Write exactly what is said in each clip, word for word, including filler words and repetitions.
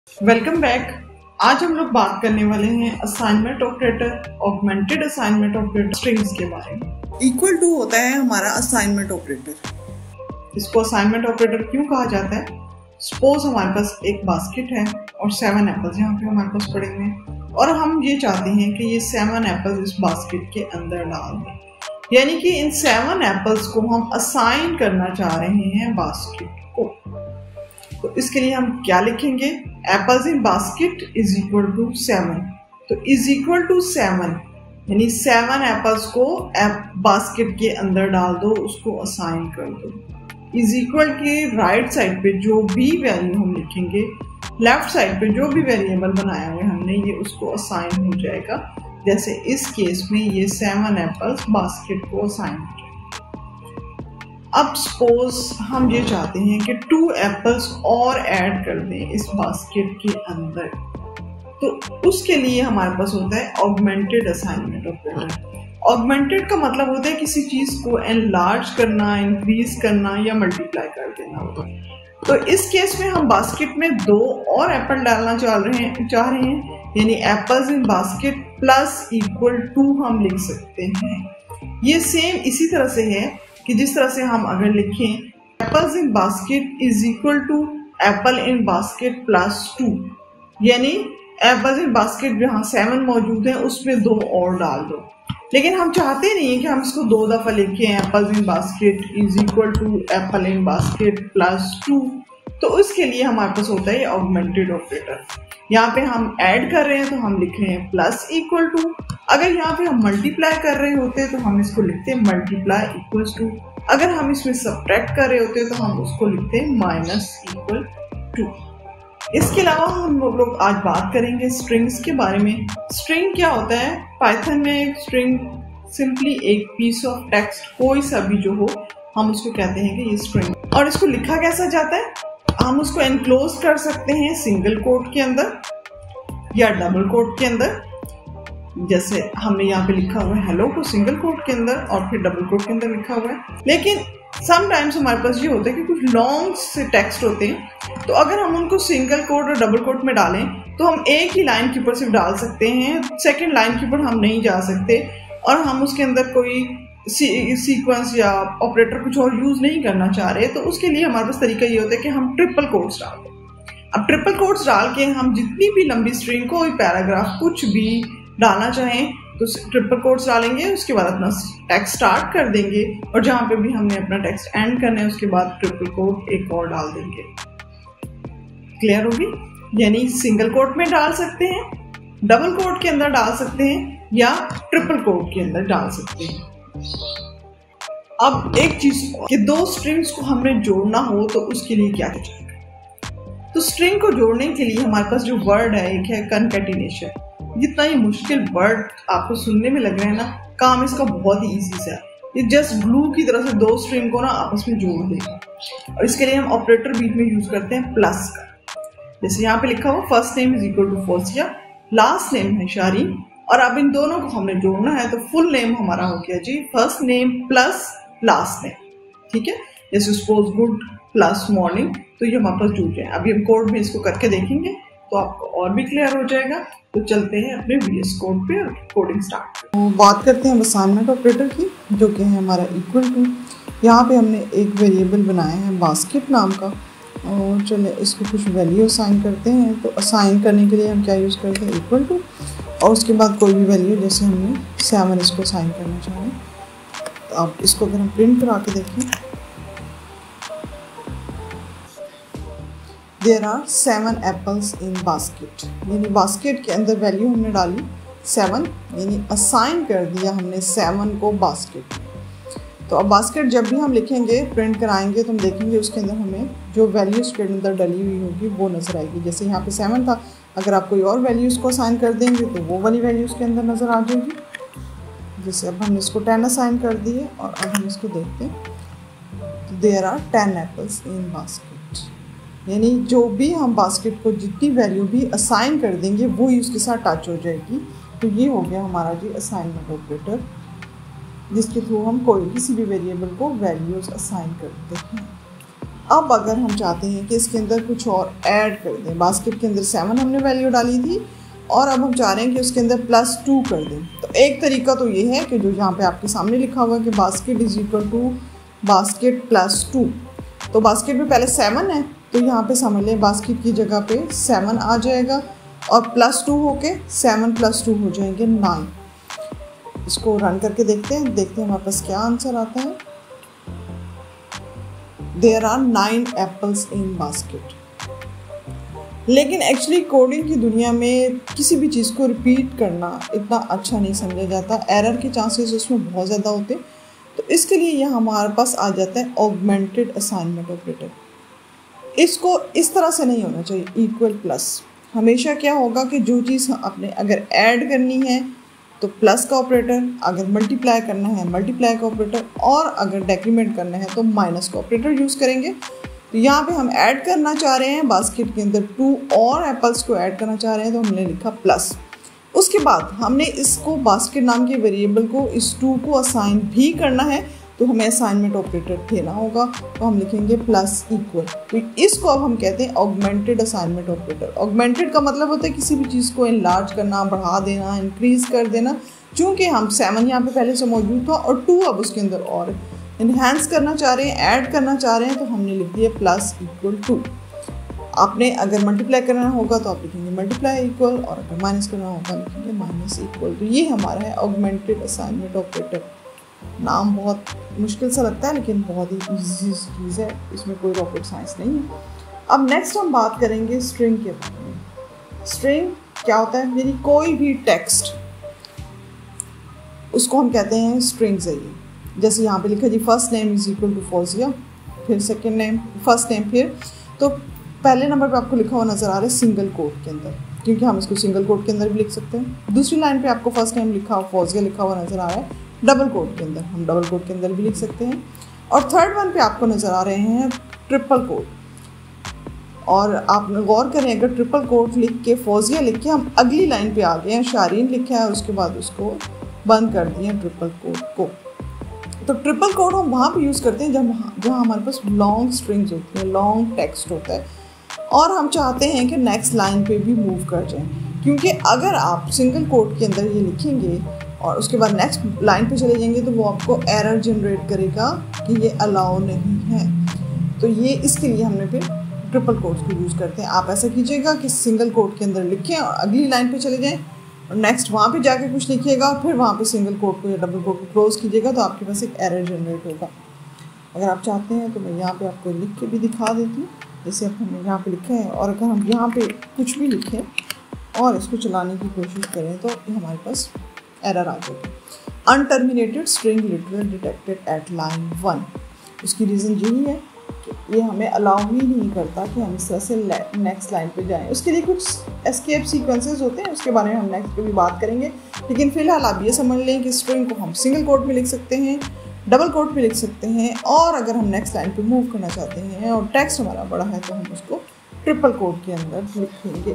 Welcome back. आज हम लोग बात करने वाले हैं assignment operator, augmented assignment operator, strings के बारे में। इक्वल टू होता है हमारा असाइनमेंट ऑपरेटर। इसको असाइनमेंट ऑपरेटर क्यों कहा जाता है? सपोज हमारे पास एक बास्केट है और सेवन एप्पल्स यहाँ पे हमारे पास पड़े हुए हैं और हम ये चाहते हैं कि ये सेवन एप्पल्स इस बास्केट के अंदर डाल दें, यानी कि इन सेवन एप्पल्स को हम असाइन करना चाह रहे हैं बास्केट को। तो इसके लिए हम क्या लिखेंगे? Apples in basket is equal to seven. तो इज इक्वल टू सेवन यानी सेवन एप्पल्स को बास्केट के अंदर डाल दो, उसको असाइन कर दो। इज इक्वल के राइट साइड पे जो भी वैल्यू हम लिखेंगे, लेफ्ट साइड पे जो भी वेरिएबल बनाया हुआ है हमने, ये उसको असाइन हो जाएगा। जैसे इस केस में ये सेवन एप्पल्स बास्केट को असाइन हो जाएगा। अब सपोज हम ये चाहते हैं कि टू एप्पल्स और ऐड कर दें इस बास्केट के अंदर, तो उसके लिए हमारे पास होता है ऑगमेंटेड असाइनमेंट ऑपरेटर। ऑगमेंटेड का मतलब होता है किसी चीज को एनलार्ज करना, इंक्रीज करना या मल्टीप्लाई कर देना होता है। तो इस केस में हम बास्केट में दो और एप्पल डालना चाह रहे हैं चाह रहे हैं यानी apples in basket plus equal to हम लिख सकते हैं। ये सेम इसी तरह से है कि जिस तरह से हम अगर लिखें apples in basket is equal to apple in basket plus two, यानी एप्पल्स इन बास्केट जहाँ सेवन मौजूद है उसमें दो और डाल दो। लेकिन हम चाहते नहीं है कि हम इसको दो दफा लिखें apples in basket is equal to apple in basket plus two. तो उसके लिए हमारे पास होता है ऑगमेंटेड ऑपरेटर। यहाँ पे हम ऐड कर रहे हैं तो हम लिख रहे हैं प्लस इक्वल टू। अगर यहाँ पे हम मल्टीप्लाई कर रहे होते तो हम इसको लिखते हैं मल्टीप्लाई इक्वल्स टू। अगर हम इसमें सब्ट्रैक्ट कर रहे होते तो हम उसको लिखते हैं माइनस इक्वल टू। इसके अलावा हम लोग आज बात करेंगे स्ट्रिंग्स के बारे में। स्ट्रिंग क्या होता है? पाइथन में एक स्ट्रिंग सिंपली एक पीस ऑफ टेक्स्ट, कोई सा भी जो हो, हम उसको कहते हैं कि ये स्ट्रिंग। और इसको लिखा कैसा जाता है? हम उसको एनक्लोज कर सकते हैं सिंगल कोट के अंदर या डबल कोट के अंदर। जैसे हमने यहाँ पे लिखा हुआ है हेलो को सिंगल कोट के अंदर और फिर डबल कोट के अंदर लिखा हुआ है। लेकिन समटाइम्स हमारे पास ये होता है कि कुछ लॉन्ग से टेक्स्ट होते हैं, तो अगर हम उनको सिंगल कोट और डबल कोट में डालें तो हम एक ही लाइन के ऊपर सिर्फ डाल सकते हैं, सेकेंड लाइन के ऊपर हम नहीं जा सकते और हम उसके अंदर कोई सीक्वेंस या ऑपरेटर कुछ और यूज नहीं करना चाह रहे। तो उसके लिए हमारे पास तरीका ये होता है कि हम ट्रिपल कोट्स डाल दें। अब ट्रिपल कोट्स डाल के हम जितनी भी लंबी स्ट्रिंग, कोई पैराग्राफ, कुछ भी डालना चाहें तो ट्रिपल कोट्स डालेंगे, उसके बाद अपना टेक्स्ट स्टार्ट कर देंगे और जहां पे भी हमने अपना टेक्स्ट एंड करना है उसके बाद ट्रिपल कोट एक और डाल देंगे। क्लियर होगी? यानी सिंगल कोट में डाल सकते हैं, डबल कोट के अंदर डाल सकते हैं या ट्रिपल कोट के अंदर डाल सकते हैं। अब एक चीज कि दो स्ट्रिंग्स को हमने जोड़ना हो तो उसके लिए क्या किया जाएगा? तो स्ट्रिंग को जोड़ने के लिए हमारे पास जो वर्ड है एक है कनकैटिनेशन। जितना ये मुश्किल वर्ड आपको सुनने में लग रहा है ना, काम इसका बहुत ही इजी सा है। ये जस्ट ग्लू की तरह से दो स्ट्रिंग को ना आपस में जोड़ देगा और इसके लिए हम ऑपरेटर बीच में यूज करते हैं प्लस का। जैसे यहाँ पे लिखा हुआ first name is equal to Fousiya, last name है शारीन, और अब इन दोनों को हमने जोड़ना है तो फुल नेम हमारा हो गया जी first name plus last name. ठीक है, जैसे सपोज गुड प्लस मॉर्निंग, तो ये हमारे पास जुड़ जाए। अभी हम कोड में इसको करके देखेंगे तो आपको और भी क्लियर हो जाएगा। तो चलते हैं अपने वीएस कोड पे और कोडिंग स्टार्ट। तो बात करते हैं असाइनमेंट ऑपरेटर की, जो कि है हमारा इक्वल टू। यहाँ पे हमने एक वेरिएबल बनाया है बास्केट नाम का और चले इसको कुछ वैल्यू असाइन करते हैं। तो असाइन करने के लिए हम क्या यूज़ करते हैं? इक्वल टू, और उसके बाद कोई भी वैल्यू, जैसे हमने सेवन इसको असाइन करना चाहें। तो आप इसको अगर हम प्रिंट करा के देखें, there are seven apples in basket, यानी बास्केट के अंदर वैल्यू हमने डाली सेवन, यानी असाइन कर दिया हमने सेवन को बास्केट। तो अब बास्केट जब भी हम लिखेंगे, प्रिंट कराएंगे, तो हम देखेंगे उसके अंदर हमें जो वैल्यू उसके अंदर डली हुई होगी वो नज़र आएगी। जैसे यहाँ पे सेवन था, अगर आप कोई और वैल्यू उसको असाइन कर देंगे तो वो वाली वैल्यू उसके अंदर नज़र आ जाएगी। जैसे अब हमने इसको टेन असाइन कर दिए और अब हम इसको देखते हैं तो there are ten apples in basket, यानी जो भी हम बास्केट को जितनी वैल्यू भी असाइन कर देंगे वो ही उसके साथ टच हो जाएगी। तो ये हो गया हमारा जी असाइनमेंट ऑपरेटर, जिसके थ्रू हम कोई किसी भी वेरिएबल को वैल्यूज असाइन करते हैं। अब अगर हम चाहते हैं कि इसके अंदर कुछ और ऐड कर दें, बास्केट के अंदर सेवन हमने वैल्यू डाली थी और अब हम चाह रहे हैं कि उसके अंदर प्लस टू कर दें, तो एक तरीका तो ये है कि जो यहाँ पे आपके सामने लिखा हुआ है कि basket is equal to basket plus two, तो बास्केट में पहले सेवन है तो यहाँ पे समझ लें बास्केट की जगह पे सेवन आ जाएगा और प्लस टू होके सेवन प्लस टू हो जाएंगे नाइन। इसको रन करके देखते हैं, देखते हैं हमारे पास क्या आंसर आता है। There are nine apples in basket. लेकिन एक्चुअली कोडिंग की दुनिया में किसी भी चीज़ को रिपीट करना इतना अच्छा नहीं समझा जाता, एरर के चांसेस उसमें बहुत ज़्यादा होते, तो इसके लिए यह हमारे पास आ जाता है ऑगमेंटेड असाइनमेंट ऑपरेटर। इसको इस तरह से नहीं होना चाहिए इक्वल प्लस। हमेशा क्या होगा कि जो चीज़ आपने अगर ऐड करनी है तो प्लस का ऑपरेटर, अगर मल्टीप्लाई करना है मल्टीप्लाई का ऑपरेटर, और अगर डेक्रीमेंट करना है तो माइनस का ऑपरेटर यूज़ करेंगे। तो यहाँ पे हम ऐड करना चाह रहे हैं बास्केट के अंदर टू और एप्पल्स को ऐड करना चाह रहे हैं तो हमने लिखा प्लस। उसके बाद हमने इसको बास्केट नाम के वेरिएबल को इस टू को असाइन भी करना है तो हमें असाइनमेंट ऑपरेटर देना होगा, तो हम लिखेंगे प्लस इक्वल। तो इसको अब हम कहते हैं ऑगमेंटेड असाइनमेंट ऑपरेटर। ऑगमेंटेड का मतलब होता है किसी भी चीज़ को इनलार्ज करना, बढ़ा देना, इंक्रीज कर देना। चूँकि हम सेवन यहाँ पे पहले से मौजूद था और टू अब उसके अंदर और इन्हेंस करना चाह रहे हैं, ऐड करना चाह रहे हैं, तो हमने लिख दिया प्लस इक्वल टू। आपने अगर मल्टीप्लाई करना होगा तो आप लिखेंगे मल्टीप्लाई इक्वल, और अगर माइनस करना होगा लिखेंगे माइनस इक्वल। तो ये हमारा है ऑगमेंटेड असाइनमेंट ऑपरेटर। नाम बहुत मुश्किल सा लगता है लेकिन बहुत ही ईजी चीज़ है, इसमें कोई रॉकेट साइंस नहीं है। अब नेक्स्ट हम बात करेंगे स्ट्रिंग के बारे में। स्ट्रिंग क्या होता है? मेरी कोई भी टेक्स्ट, उसको हम कहते हैं स्ट्रिंग्स है ये। जैसे यहाँ पे लिखा जी first name is equal to Fauzia, फिर सेकेंड नेम, फर्स्ट नेम, फिर तो पहले नंबर पे आपको लिखा हुआ नज़र आ रहा है सिंगल कोट के अंदर, क्योंकि हम इसको सिंगल कोट के अंदर भी लिख सकते हैं। दूसरी लाइन पे आपको फर्स्ट नेम लिखा हुआ फौजिया लिखा हुआ नज़र आ रहा है डबल कोट के अंदर, हम डबल कोट के अंदर भी लिख सकते हैं। और थर्ड वन पे आपको नज़र आ रहे हैं ट्रिपल कोट, और आप गौर करें अगर ट्रिपल कोट लिख के फौजिया लिख के हम अगली लाइन पे आ गए हैं, शारीन लिखा है उसके बाद उसको बंद कर दिए ट्रिपल कोट को। तो ट्रिपल कोट हम वहाँ पे यूज़ करते हैं जब जहाँ हमारे पास लॉन्ग स्ट्रिंग्स होती हैं, लॉन्ग टेक्स्ट होता है और हम चाहते हैं कि नेक्स्ट लाइन पे भी मूव कर जाएं। क्योंकि अगर आप सिंगल कोट के अंदर ये लिखेंगे और उसके बाद नेक्स्ट लाइन पे चले जाएंगे तो वो आपको एरर जनरेट करेगा कि ये अलाउ नहीं है। तो ये इसके लिए हमने फिर ट्रिपल कोट्स को यूज़ करते हैं। आप ऐसा कीजिएगा कि सिंगल कोट के अंदर लिखें और अगली लाइन पे चले जाएं और नेक्स्ट वहाँ पे जाके कुछ लिखिएगा और फिर वहाँ पे सिंगल कोट को या डबल कोट को क्लोज कीजिएगा तो आपके पास एक एरर जनरेट होगा। अगर आप चाहते हैं तो मैं यहाँ पे आपको लिख के भी दिखा देती हूँ, जैसे अब हमने यहाँ पे लिखा है, और अगर हम यहाँ पे कुछ भी लिखें और इसको चलाने की कोशिश करें तो हमारे पास एरर आ जाएगी। Unterminated string literal detected at line one. उसकी रीज़न यही है कि ये हमें अलाउ ही नहीं करता कि हम इस तरह से नेक्स्ट लाइन पे जाएं। उसके लिए कुछ एस्केप सीक्वेंसेस होते हैं, उसके बारे में हम नेक्स्ट पे भी बात करेंगे। लेकिन फ़िलहाल आप ये समझ लें कि स्ट्रिंग को हम सिंगल कोट में लिख सकते हैं, डबल कोट में लिख सकते हैं, और अगर हम नेक्स्ट लाइन पे मूव करना चाहते हैं और टेक्स्ट हमारा बड़ा है तो हम उसको ट्रिपल कोट के अंदर लिखेंगे।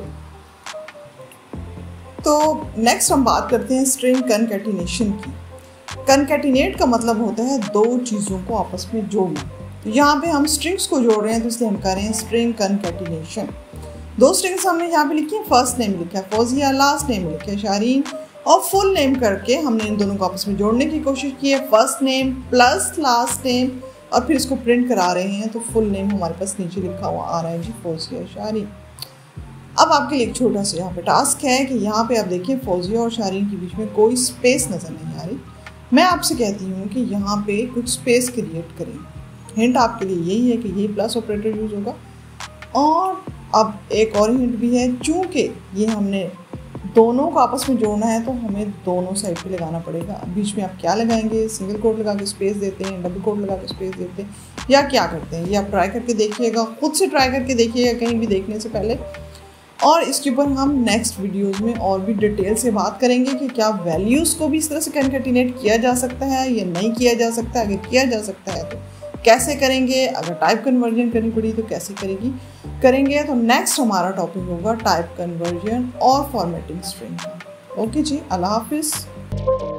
तो नेक्स्ट हम बात करते हैं स्ट्रिंग कनकैटिनेशन की। कनकैटिनेट का मतलब होता है दो चीज़ों को आपस में जोड़ना। तो यहाँ पे हम स्ट्रिंग्स को जोड़ रहे हैं तो इसलिए हम कर रहे हैं स्ट्रिंग कनकैटिनेशन। दो स्ट्रिंग्स हमने यहाँ पे लिखी है, फर्स्ट नेम लिखा है फौजिया, लास्ट नेम लिखा है शारीन, और फुल नेम करके हमने इन दोनों को आपस में जोड़ने की कोशिश की है, first name plus last name, और फिर इसको प्रिंट करा रहे हैं तो फुल नेम हमारे पास नीचे लिखा हुआ आ रहा है जी फौजिया शारीन। अब आपके लिए एक छोटा सा यहाँ पे टास्क है कि यहाँ पे आप देखिए फौजिया और शारीन के बीच में कोई स्पेस नज़र नहीं आ रही। मैं आपसे कहती हूँ कि यहाँ पे कुछ स्पेस क्रिएट करें। हिंट आपके लिए यही है कि ये प्लस ऑपरेटर यूज़ होगा। और अब एक और हिंट भी है, चूँकि ये हमने दोनों को आपस में जोड़ना है तो हमें दोनों साइड पे लगाना पड़ेगा। अब बीच में आप क्या लगाएंगे? सिंगल कोट लगा के स्पेस देते हैं, डबल कोट लगा के स्पेस देते हैं, या क्या करते हैं? ये आप ट्राई करके देखिएगा, खुद से ट्राई करके देखिएगा कहीं भी देखने से पहले। और इसके ऊपर हम नेक्स्ट वीडियोस में और भी डिटेल से बात करेंगे कि क्या वैल्यूज़ को भी इस तरह से कनकैटिनेट किया जा सकता है या नहीं किया जा सकता। अगर किया जा सकता है तो कैसे करेंगे, अगर टाइप कन्वर्जन करनी पड़ी तो कैसे करेगी करेंगे। तो नेक्स्ट हमारा टॉपिक होगा टाइप कन्वर्जन और फॉर्मेटिंग स्ट्रिंग। ओके जी, अल्लाह हाफिज़।